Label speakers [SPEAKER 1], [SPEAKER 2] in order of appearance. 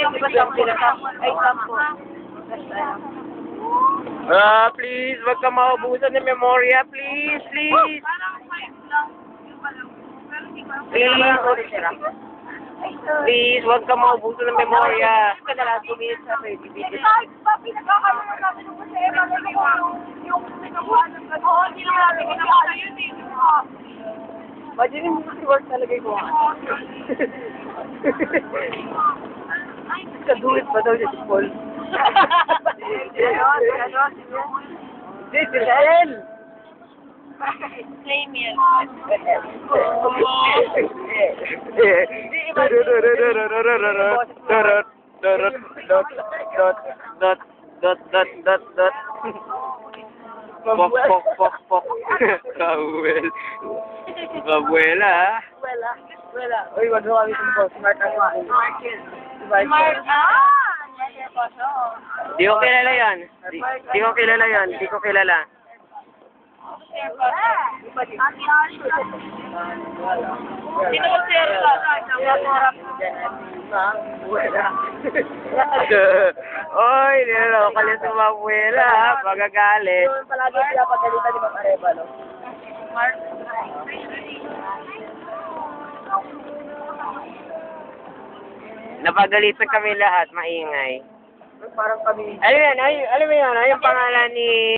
[SPEAKER 1] Di ba sila ka? Ay, sampo.
[SPEAKER 2] Please, wag ka maubusan ng memorya. Please, please. Please, wag ka maubusan ng memorya.
[SPEAKER 1] Ka na lang, 2 minutes na pwede.
[SPEAKER 3] Kahit pa, pinagkakaroon na namin ng kasi yung pinabuhan ng gano'n. Oo, hindi lang namin kinakala yun eh.
[SPEAKER 1] Imagine mo si Ward talaga yung Kaduit pa daw si Paul. Ganon. Hindi, si Ellen.
[SPEAKER 3] Claim yan.
[SPEAKER 2] Pok. Kawel. Kabuela, ha?
[SPEAKER 1] Wala. Uy, wag mo kami kung smart ang mga.
[SPEAKER 3] Smart.
[SPEAKER 2] Di ko kilala yan. Di ko kilala yan. Di ko kilala.
[SPEAKER 3] Sino ko sir
[SPEAKER 2] Oy, niloko ka sa mga abuela, ha? Pagagalit.
[SPEAKER 1] Palagi sila pagalitan ni Ma'am Arevalo.
[SPEAKER 3] Smart.
[SPEAKER 2] Napagalitan kami lahat, maingay.
[SPEAKER 1] Parang kami.
[SPEAKER 2] Alam mo yan, yung pangalan ni